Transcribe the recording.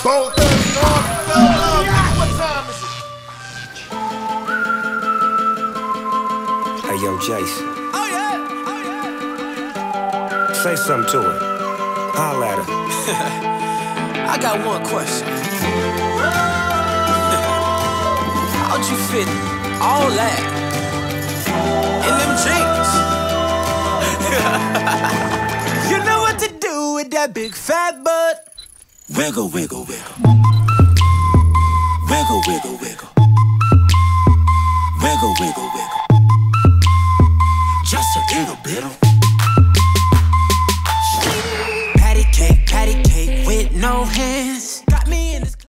What time is it? Hey, yo, Jason. Oh, yeah. Say something to her. Holla at her. I got one question. How'd you fit all that in them jeans? You know what to do with that big fat butt. Wiggle, wiggle, wiggle. Wiggle, wiggle, wiggle.